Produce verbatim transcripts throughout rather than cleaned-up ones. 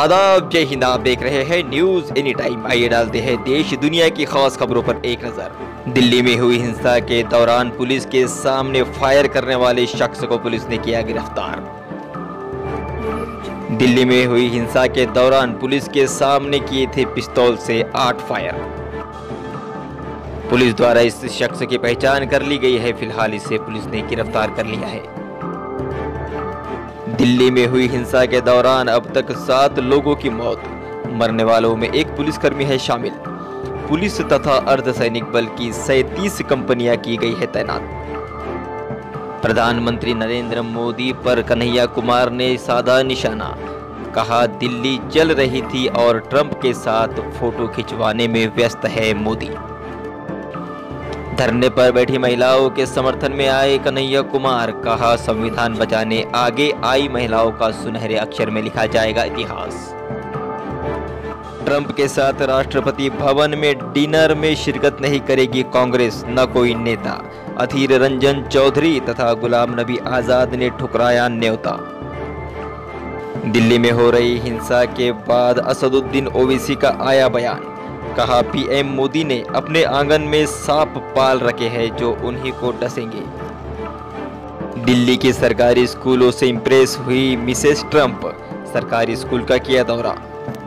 आदाब, जय हिंद। आप देख रहे हैं न्यूज एनी टाइम। आइए डालते हैं देश दुनिया की खास खबरों पर एक नजर। दिल्ली में हुई हिंसा के दौरान पुलिस के सामने फायर करने वाले शख्स को पुलिस ने किया गिरफ्तार। दिल्ली में हुई हिंसा के दौरान पुलिस के सामने किए थे पिस्तौल से आठ फायर। पुलिस द्वारा इस शख्स की पहचान कर ली गई है। फिलहाल इसे पुलिस ने गिरफ्तार कर लिया है। दिल्ली में हुई हिंसा के दौरान अब तक सात लोगों की मौत, मरने वालों में एक पुलिसकर्मी है शामिल। पुलिस तथा अर्धसैनिक बल की सैंतीस कंपनियां की गई है तैनात। प्रधानमंत्री नरेंद्र मोदी पर कन्हैया कुमार ने साधा निशाना, कहा दिल्ली जल रही थी और ट्रंप के साथ फोटो खिंचवाने में व्यस्त है मोदी। धरने पर बैठी महिलाओं के समर्थन में आए कन्हैया कुमार, कहा संविधान बचाने आगे आई महिलाओं का सुनहरे अक्षर में लिखा जाएगा इतिहास। ट्रंप के साथ राष्ट्रपति भवन में डिनर में शिरकत नहीं करेगी कांग्रेस, न कोई नेता। अधीर रंजन चौधरी तथा गुलाम नबी आजाद ने ठुकराया न्योता। दिल्ली में हो रही हिंसा के बाद असदुद्दीन ओवैसी का आया बयान, कहा पीएम मोदी ने अपने आंगन में सांप पाल रखे हैं जो उन्हीं को डसेंगे। दिल्ली के सरकारी स्कूलों से इंप्रेस हुई मिसेस ट्रंप, सरकारी स्कूल का किया दौरा।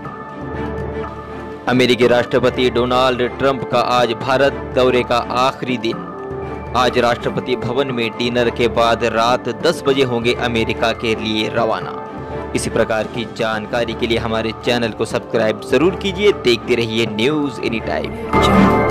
अमेरिकी राष्ट्रपति डोनाल्ड ट्रंप का आज भारत दौरे का आखिरी दिन। आज राष्ट्रपति भवन में डिनर के बाद रात दस बजे होंगे अमेरिका के लिए रवाना। इसी प्रकार की जानकारी के लिए हमारे चैनल को सब्सक्राइब जरूर कीजिए। देखते रहिए न्यूज एनी टाइम।